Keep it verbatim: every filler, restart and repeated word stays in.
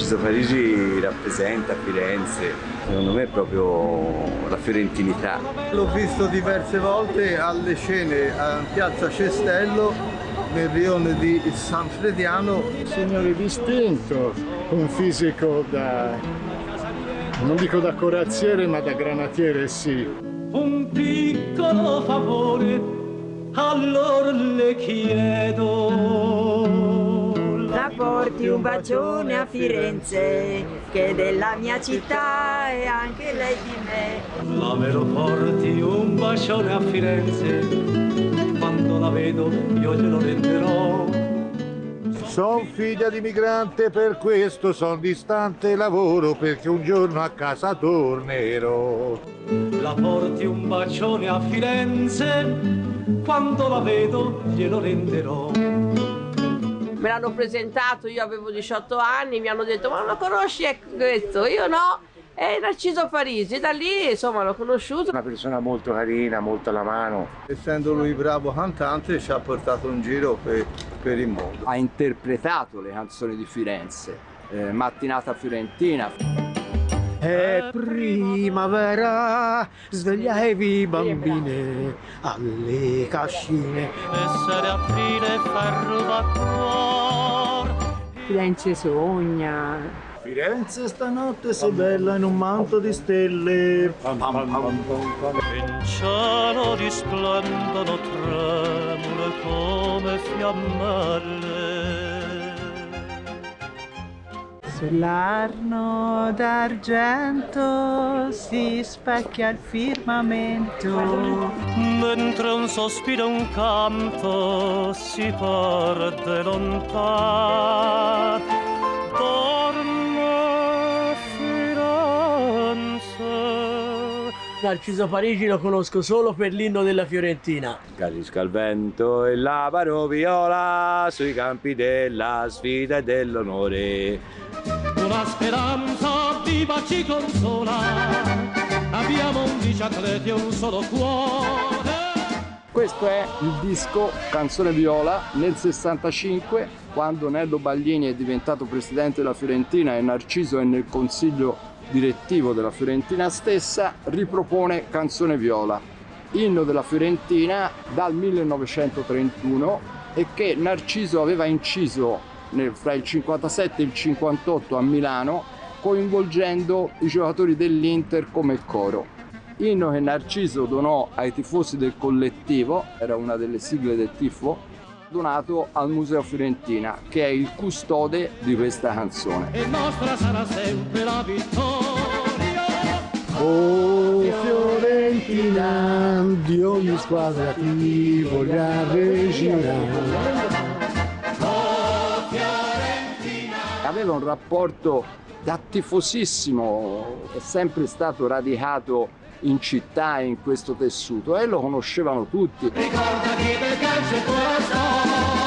Narciso Parigi rappresenta Firenze, secondo me è proprio la fiorentinità. L'ho visto diverse volte alle scene a Piazza Cestello, nel rione di San Frediano. Signore distinto, un fisico da, non dico da corazziere, ma da granatiere sì. Un piccolo favore, allora le chiedo. La porti un bacione a Firenze, che è della mia città e anche lei di me. La me lo porti un bacione a Firenze, quando la vedo io glielo renderò. Son figlia di migrante, per questo son distante, lavoro perché un giorno a casa tornerò. La porti un bacione a Firenze, quando la vedo glielo renderò. Me l'hanno presentato, io avevo diciotto anni, mi hanno detto ma non lo conosci questo? Io no, è Narciso Parigi, da lì insomma l'ho conosciuto. Una persona molto carina, molto alla mano. Essendo lui bravo cantante ci ha portato in giro per, per il mondo. Ha interpretato le canzoni di Firenze, eh, Mattinata Fiorentina. È primavera, svegliatevi bambine alle cascine. Essere aprile e far rubator. Firenze sogna. Firenze stanotte sei bella in un manto di stelle. In cielo risplendono tremule come fiammelle. Sull'arno d'argento si specchia il firmamento. Mentre un sospiro e un canto si perde lontan. Dorme Firenze. Narciso Parigi lo conosco solo per l'inno della Fiorentina. Carisca il vento e la paroviola sui campi della sfida e dell'onore. Una speranza viva ci consola, abbiamo undici atleti e un solo cuore. Questo è il disco Canzone Viola nel sessantacinque, quando Nello Baglini è diventato presidente della Fiorentina e Narciso è nel consiglio direttivo della Fiorentina stessa, ripropone Canzone Viola, inno della Fiorentina dal millenovecentotrentuno e che Narciso aveva inciso nel, fra il cinquantasette e il cinquantotto a Milano, coinvolgendo i giocatori dell'Inter come coro. Inno che Narciso donò ai tifosi del collettivo, era una delle sigle del tifo, donato al Museo Fiorentina, che è il custode di questa canzone. E nostra sarà sempre la vittoria. Oh Fiorentina, di ogni squadra ti voglia regina. Aveva un rapporto da tifosissimo, è sempre stato radicato in città e in questo tessuto e lo conoscevano tutti. Ricordati del calcio e tua storia.